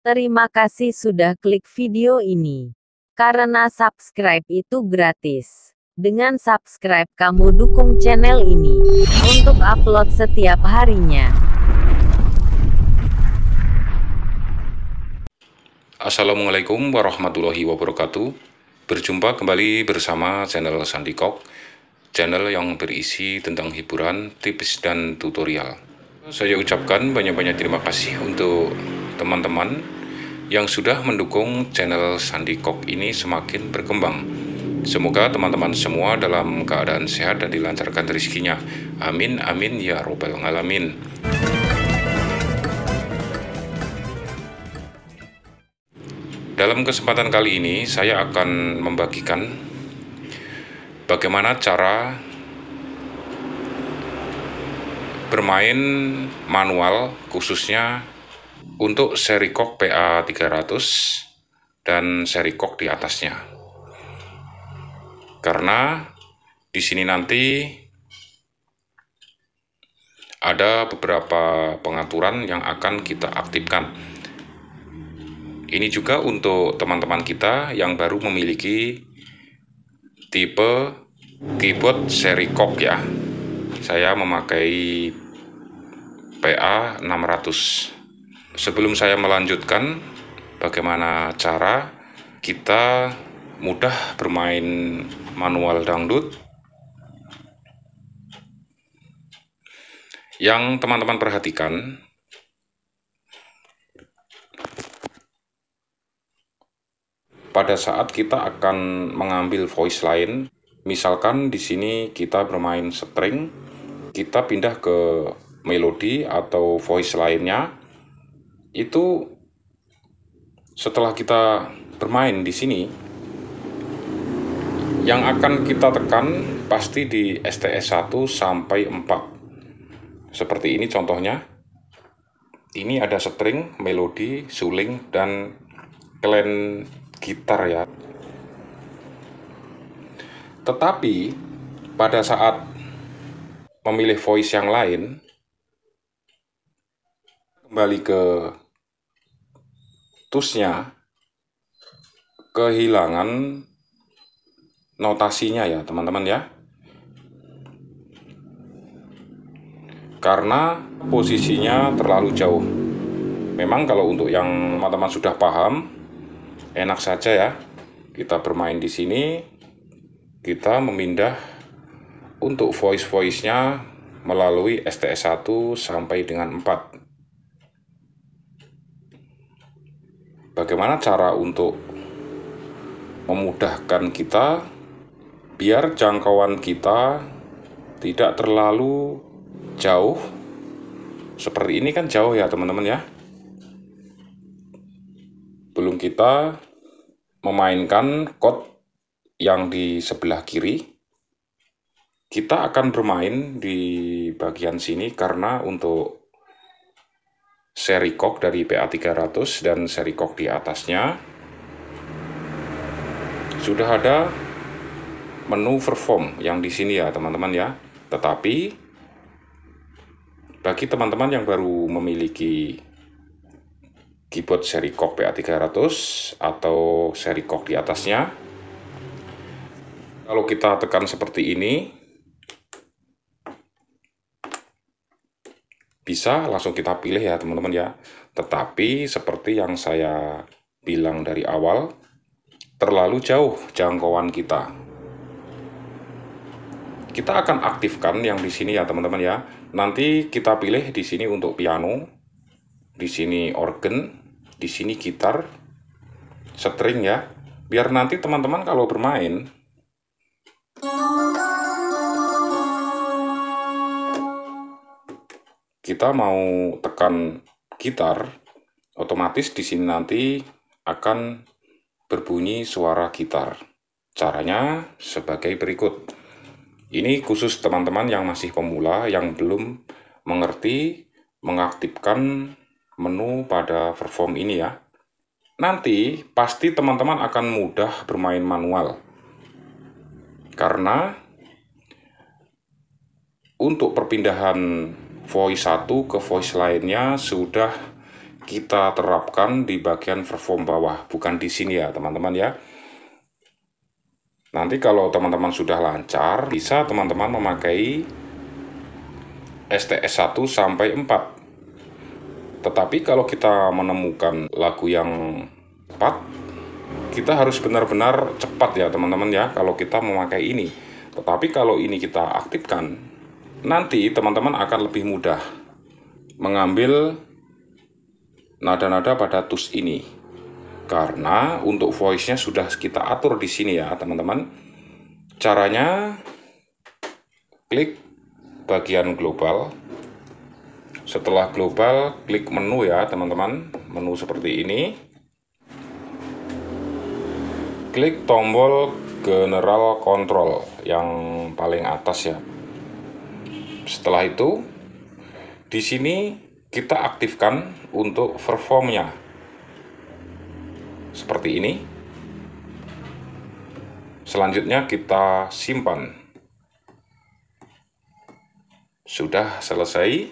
Terima kasih sudah klik video ini. Karena subscribe itu gratis. Dengan subscribe kamu dukung channel ini untuk upload setiap harinya. Assalamualaikum warahmatullahi wabarakatuh. Berjumpa kembali bersama channel Sandikok, channel yang berisi tentang hiburan, tips, dan tutorial. Saya ucapkan banyak-banyak terima kasih untuk teman-teman yang sudah mendukung channel Sandikok ini semakin berkembang. Semoga teman-teman semua dalam keadaan sehat dan dilancarkan rezekinya. Amin, amin, ya robbal alamin. Dalam kesempatan kali ini, saya akan membagikan bagaimana cara bermain manual, khususnya untuk seri kok PA300 dan seri kok di atasnya. Karena di sini nanti ada beberapa pengaturan yang akan kita aktifkan. Ini juga untuk teman-teman kita yang baru memiliki tipe keyboard seri kok ya. Saya memakai PA600. Sebelum saya melanjutkan bagaimana cara kita mudah bermain manual dangdut, yang teman-teman perhatikan, pada saat kita akan mengambil voice line, misalkan di sini kita bermain string, kita pindah ke melodi atau voice line-nya, itu setelah kita bermain di sini, yang akan kita tekan pasti di STS 1 sampai 4. Seperti ini contohnya. Ini ada string, melodi, suling, dan clan gitar ya. Tetapi pada saat memilih voice yang lain, kembali ke tusnya, kehilangan notasinya ya teman-teman ya. Karena posisinya terlalu jauh. Memang kalau untuk yang teman-teman sudah paham, enak saja ya. Kita bermain di sini, kita memindah untuk voice-nya melalui STS 1 sampai dengan 4. Bagaimana cara untuk memudahkan kita biar jangkauan kita tidak terlalu jauh? Seperti ini kan jauh ya teman-teman ya. Belum kita memainkan chord yang di sebelah kiri, kita akan bermain di bagian sini karena untuk seri kok dari PA300 dan seri kok di atasnya sudah ada menu perform yang di sini ya teman-teman ya. Tetapi bagi teman-teman yang baru memiliki keyboard seri kok PA300 atau seri kok di atasnya, kalau kita tekan seperti ini, bisa langsung kita pilih ya teman-teman ya. Tetapi seperti yang saya bilang dari awal, terlalu jauh jangkauan kita. Kita akan aktifkan yang di sini ya teman-teman ya. Nanti kita pilih di sini untuk piano, di sini organ, di sini gitar, string ya. Biar nanti teman-teman kalau bermain kita mau tekan gitar, otomatis di sini nanti akan berbunyi suara gitar. Caranya sebagai berikut. Ini khusus teman-teman yang masih pemula, yang belum mengerti mengaktifkan menu pada perform ini ya. Nanti pasti teman-teman akan mudah bermain manual. Karena untuk perpindahan voice 1 ke voice lainnya sudah kita terapkan di bagian perform bawah, bukan di sini ya teman-teman ya. Nanti kalau teman-teman sudah lancar, bisa teman-teman memakai STS 1 sampai 4. Tetapi kalau kita menemukan lagu yang tepat, kita harus benar-benar cepat ya teman-teman ya kalau kita memakai ini. Tetapi kalau ini kita aktifkan, nanti teman-teman akan lebih mudah mengambil nada-nada pada tus ini. Karena untuk voice-nya sudah kita atur di sini ya teman-teman. Caranya klik bagian global. Setelah global, klik menu ya teman-teman, menu seperti ini. Klik tombol General Control yang paling atas ya. Setelah itu, di sini kita aktifkan untuk performnya. Seperti ini. Selanjutnya kita simpan. Sudah selesai.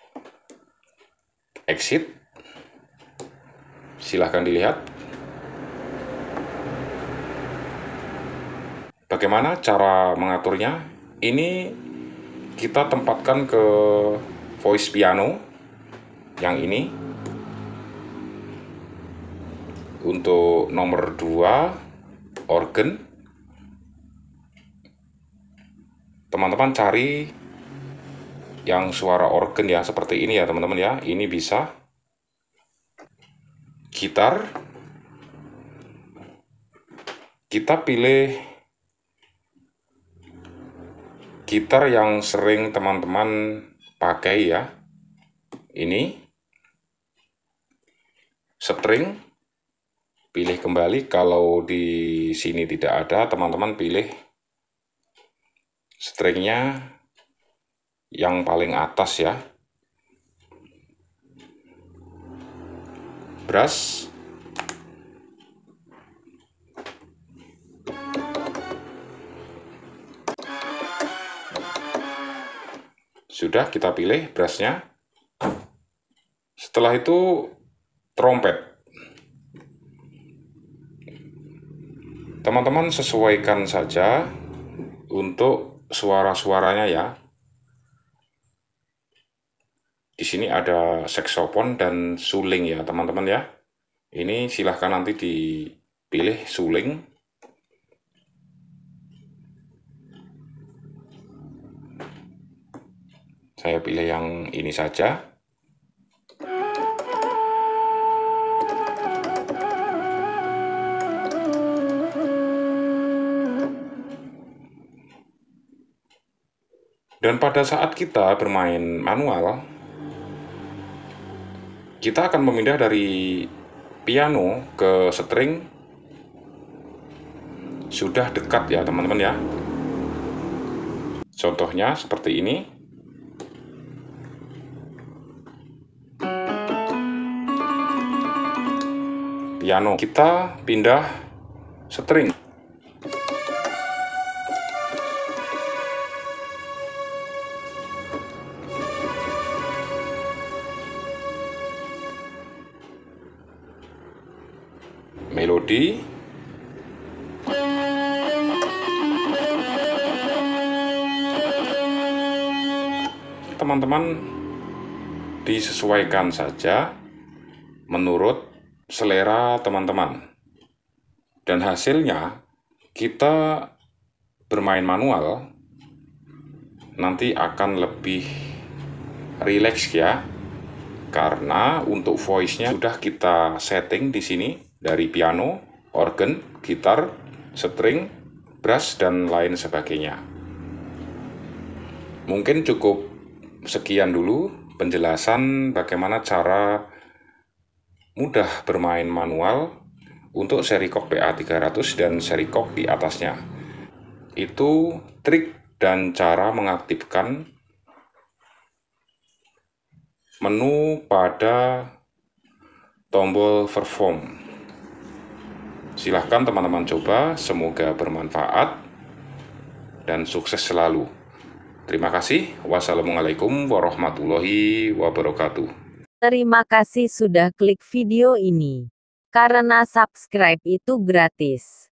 Exit, silahkan dilihat bagaimana cara mengaturnya. Ini kita tempatkan ke voice piano yang ini. Untuk nomor 2 organ, teman-teman cari yang suara organ ya, seperti ini ya teman-teman ya. Ini bisa gitar, kita pilih gitar yang sering teman-teman pakai ya. Ini string, pilih kembali. Kalau di sini tidak ada, teman-teman pilih stringnya yang paling atas ya. Brass, sudah kita pilih brassnya. Setelah itu trompet, teman-teman sesuaikan saja untuk suara-suaranya ya. Di sini ada saksofon dan suling ya teman-teman ya. Ini silahkan nanti dipilih suling. Saya pilih yang ini saja. Dan pada saat kita bermain manual, kita akan memindah dari piano ke string. Sudah dekat ya teman-teman ya. Contohnya seperti ini. Piano, kita pindah string. Melodi, teman-teman disesuaikan saja menurut selera teman-teman. Dan hasilnya kita bermain manual nanti akan lebih rileks ya. Karena untuk voice-nya sudah kita setting di sini dari piano, organ, gitar, string, brass dan lain sebagainya. Mungkin cukup sekian dulu penjelasan bagaimana cara mudah bermain manual untuk seri kok PA300 dan seri kok di atasnya. Itu trik dan cara mengaktifkan menu pada tombol perform. Silahkan teman-teman coba, semoga bermanfaat dan sukses selalu. Terima kasih. Wassalamualaikum warahmatullahi wabarakatuh. Terima kasih sudah klik video ini. Karena subscribe itu gratis.